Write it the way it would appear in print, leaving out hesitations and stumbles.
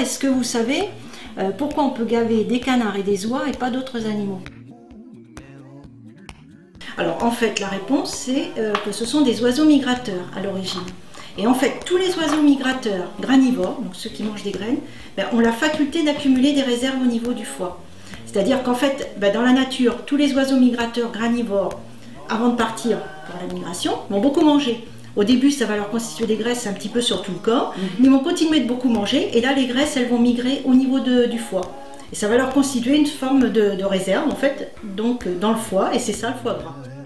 est-ce que vous savez pourquoi on peut gaver des canards et des oies et pas d'autres animaux? Alors en fait la réponse c'est que ce sont des oiseaux migrateurs à l'origine. Et en fait tous les oiseaux migrateurs granivores, donc ceux qui mangent des graines, ont la faculté d'accumuler des réserves au niveau du foie. C'est-à-dire qu'en fait dans la nature, tous les oiseaux migrateurs granivores, avant de partir pour la migration, vont beaucoup manger. Au début ça va leur constituer des graisses un petit peu sur tout le corps, ils vont continuer de beaucoup manger et là les graisses elles vont migrer au niveau du foie. Et ça va leur constituer une forme de réserve en fait, donc dans le foie, et c'est ça le foie gras.